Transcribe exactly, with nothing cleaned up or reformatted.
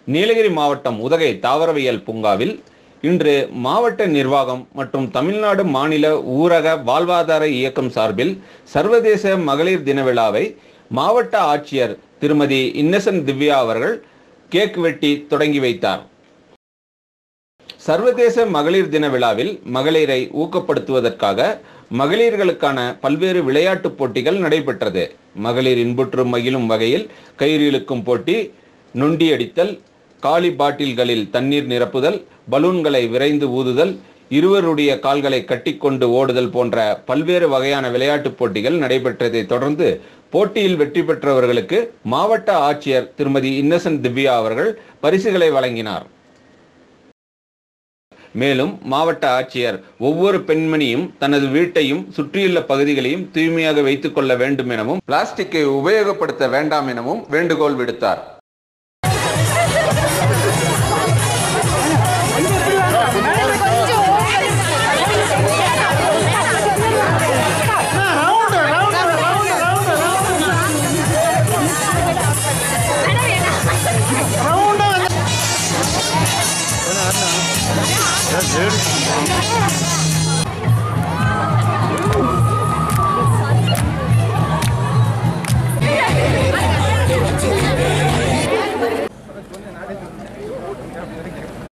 நீலகிரி மாவட்டம் உதகை தாவரவியல் பூங்காவில் இன்று மாவட்ட நிர்வாகம் மற்றும் தமிழ்நாடு மாநில ஊரக வாழ்வாதார இயக்கம் சார்பில் சர்வதேச மகளிர் தின விழாவை மாவட்ட ஆட்சியர் திருமதி இன்னசென்ட் திவ்யா அவர்கள் கேக் வெட்டி தொடங்கி வைத்தார். சர்வதேச மகளிர் தின விழாவில் மகளிரை ஊக்கப்படுத்துவதற்காக மகளிர்களுக்கான பல்வேறு விளையாட்டுப் போட்டிகள் நடைபெற்றது. மகளிர் இன்புற்று மகிழும் வகையில் கயிறு இழுக்கும் போட்டி, நொண்டி அடித்தல், காலி பாட்டில்களில் தண்ணீர் நிரப்புதல், பலூன்களை விரைந்து ஊதுதல், இருவருடைய கால்களை கட்டிக்கொண்டு ஓடுதல் போன்ற பல்வேறு வகையான விளையாட்டுப் போட்டிகள் நடைபெற்றதை தொடர்ந்து போட்டியில் வெற்றி பெற்றவர்களுக்கு மாவட்ட ஆட்சியர் திருமதி இன்னசென்ட் திவ்யா அவர்கள் பரிசுகளை வழங்கினார். மேலும் மாவட்ட ஆட்சியர் ஒவ்வொரு பெண்மணியும் தனது வீட்டையும் சுற்றியுள்ள பகுதிகளையும் தூய்மையாக வைத்துக் கொள்ள வேண்டும் எனவும் பிளாஸ்டிக்கை உபயோகப்படுத்த வேண்டாம் எனவும் வேண்டுகோள் விடுத்தார். That's it.